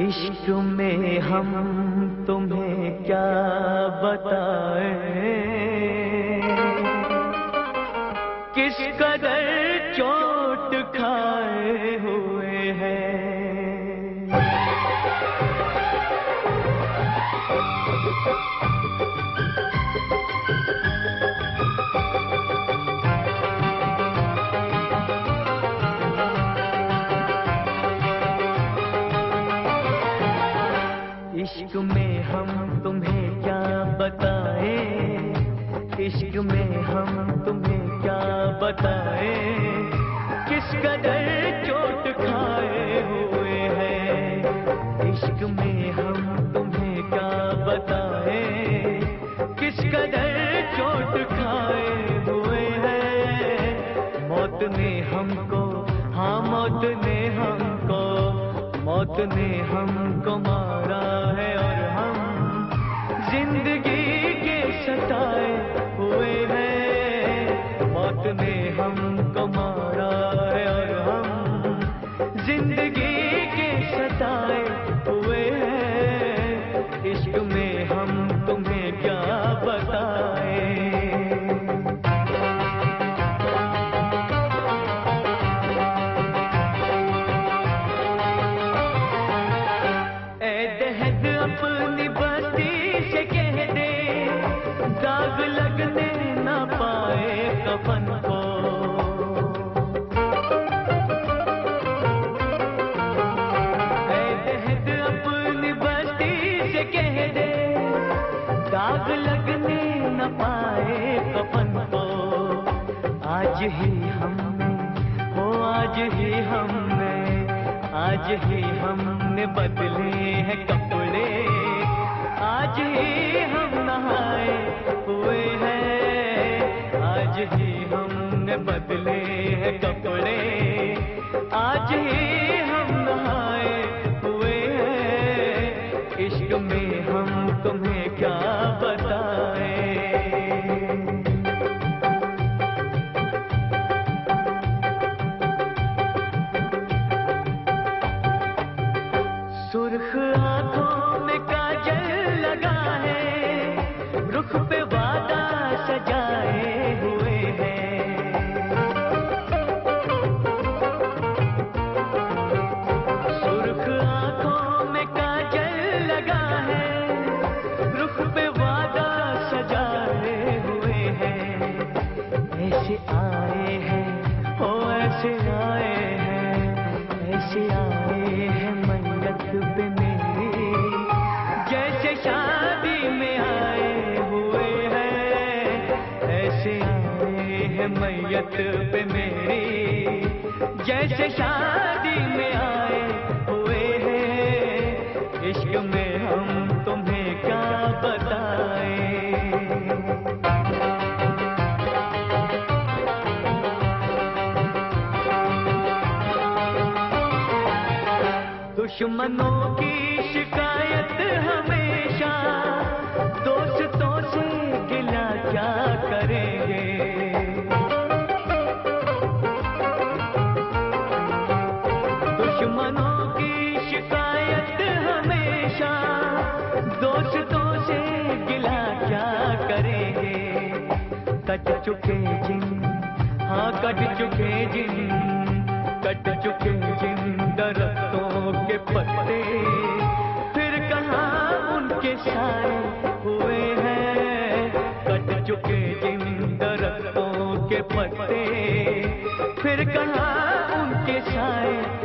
इश्क में हम तुम्हें क्या बताएं, किस कदर चोट खाए हुए हैं। इश्क में हम तुम्हें क्या बताएं, इश्क में हम तुम्हें क्या बताएं, किस कदर चोट खाए हुए हैं। इश्क में हम तुम्हें क्या बताएं, किस कदर चोट खाए हुए हैं। मौत ने हमको, हाँ मौत ने हमको, मौत ने हमको मारा है और हम जिंदगी के सताए हुए हैं। मौत ने हमको मारा है और हम जिंदगी के सताए हुए हैं। इश्क में हम तुम्हें क्या बताएं। अपनी बस्ती से कह दे, दाग लगने न पाए कफन को। ऐ दहद अपनी बस्ती से कह दे, दाग लगने न पाए कफन को। आज ही हमने, हो आज ही हमने, आज ही हमने बदले हैं कपड़े, आज ही हम नहाए हुए हैं। आज ही हमने बदले हैं कपड़े, आज ही हम नहाए हुए हैं। इश्क में हम तुम्हें क्या बताएं। सुर्ख आंखों में काजल लगा है, रुख पे वादा सजाए हुए हैं। सुर्ख आंखों में काजल लगा है, रुख पे वादा सजाए हुए हैं। ऐसे आए हैं, ओ ऐसे आए हैं, ऐसे आए हैं मैयत पे मेरी, जैसे शादी में आए हुए हैं। ऐसे आए हैं मैयत पे मेरी, जैसे शादी में आए हुए हैं। इश्क में हम तुम्हें क्या बताएं। दुश्मनों की शिकायत हमेशा, दोस्तों से गिला क्या करेंगे। दुश्मनों की शिकायत हमेशा, दोस्तों से गिला क्या करेंगे। कट चुके जिन, हाँ कट चुके जिन, कट चुके जिन दरख्तों के पत्ते, फिर कहाँ उनके साए हुए हैं। कट चुके जिन दरख्तों के पत्ते, फिर कहाँ उनके साए